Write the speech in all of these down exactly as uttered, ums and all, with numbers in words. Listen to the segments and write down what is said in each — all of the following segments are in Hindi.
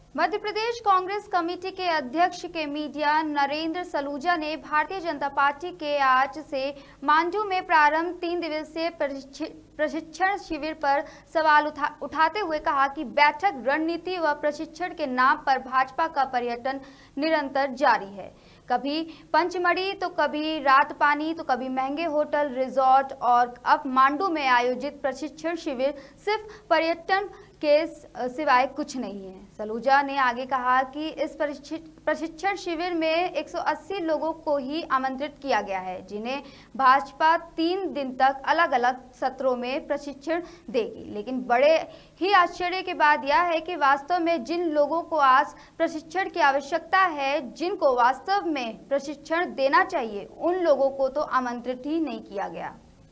मध्य प्रदेश कांग्रेस कमेटी के अध्यक्ष के मीडिया नरेंद्र सलूजा ने भारतीय जनता पार्टी के आज से मांडू में प्रारंभ तीन दिवसीय प्रशिक्षण शिविर पर सवाल उठा, उठाते हुए कहा कि बैठक रणनीति व प्रशिक्षण के नाम पर भाजपा का पर्यटन निरंतर जारी है। कभी पंचमढ़ी तो कभी रात पानी तो कभी महंगे होटल रिजॉर्ट, और अब मांडू में आयोजित प्रशिक्षण शिविर सिर्फ पर्यटन के सिवाय कुछ नहीं है। सलूजा ने आगे कहा कि इस प्रशिक्षण शिविर में एक सौ अस्सी लोगों को ही आमंत्रित किया गया है, जिन्हें भाजपा तीन दिन तक अलग अलग सत्रों में प्रशिक्षण देगी। लेकिन बड़े ही आश्चर्य की बात यह है कि वास्तव में जिन लोगों को आज प्रशिक्षण की आवश्यकता है, जिनको वास्तव में प्रशिक्षण देना चाहिए, उन लोगों को तो आमंत्रित ही नहीं किया गया।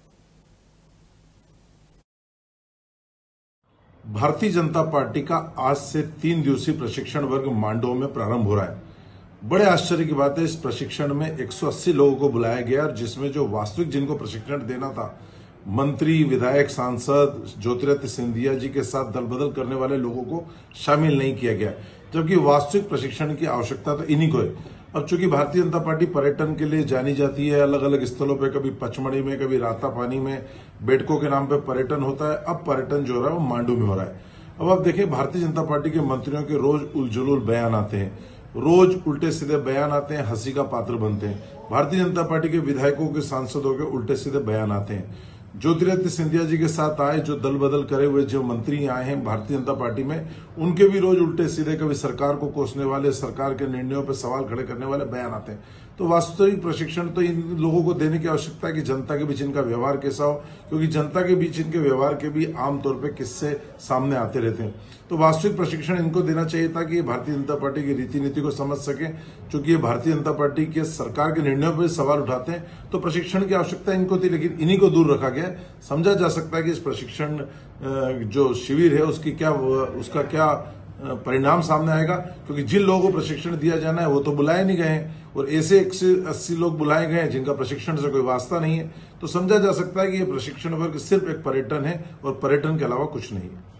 भारतीय जनता पार्टी का आज से तीन दिवसीय प्रशिक्षण वर्ग मांडू में प्रारंभ हो रहा है। बड़े आश्चर्य की बात है, इस प्रशिक्षण में एक सौ अस्सी लोगों को बुलाया गया और जिसमें जो वास्तविक जिनको प्रशिक्षण देना था, मंत्री, विधायक, सांसद, ज्योतिरादित्य सिंधिया जी के साथ दल बदल करने वाले लोगों को शामिल नहीं किया गया, जबकि वास्तविक प्रशिक्षण की आवश्यकता तो इन्हीं को है। अब चूंकि भारतीय जनता पार्टी पर्यटन के लिए जानी जाती है, अलग अलग स्थलों पे, कभी पचमढ़ी में, कभी रातापानी में बैठकों के नाम पे पर्यटन होता है। अब पर्यटन जो हो रहा है वो मांडू में हो रहा है। अब आप देखिए, भारतीय जनता पार्टी के मंत्रियों के रोज उलझुल बयान आते हैं, रोज उल्टे सीधे बयान आते हैं, हंसी का पात्र बनते हैं। भारतीय जनता पार्टी के विधायकों के, सांसदों के उल्टे सीधे बयान आते हैं। ज्योतिरादित्य सिंधिया जी के साथ आए, जो दल बदल करे हुए जो मंत्री आए हैं भारतीय जनता पार्टी में, उनके भी रोज उल्टे सीधे, कभी सरकार को कोसने वाले, सरकार के निर्णयों पर सवाल खड़े करने वाले बयान आते हैं। तो वास्तविक प्रशिक्षण तो इन लोगों को देने की आवश्यकता है कि जनता के बीच इनका व्यवहार कैसा हो, क्योंकि जनता के बीच इनके व्यवहार के भी आमतौर पर किस्से सामने आते रहते हैं। तो वास्तविक प्रशिक्षण इनको देना चाहिए था कि ये भारतीय जनता पार्टी की रीति नीति को समझ सके। चूंकि ये भारतीय जनता पार्टी के सरकार के निर्णयों पर सवाल उठाते हैं, तो प्रशिक्षण की आवश्यकता इनको थी, लेकिन इन्हीं को दूर रखा गया। समझा जा सकता है कि इस प्रशिक्षण जो शिविर है उसकी क्या उसका क्या परिणाम सामने आएगा, क्योंकि जिन लोगों को प्रशिक्षण दिया जाना है वो तो बुलाए नहीं गए हैं, और ऐसे एक से अस्सी लोग बुलाए गए हैं जिनका प्रशिक्षण से कोई वास्ता नहीं है। तो समझा जा सकता है कि ये प्रशिक्षण वर्ग सिर्फ एक पर्यटन है और पर्यटन के अलावा कुछ नहीं है।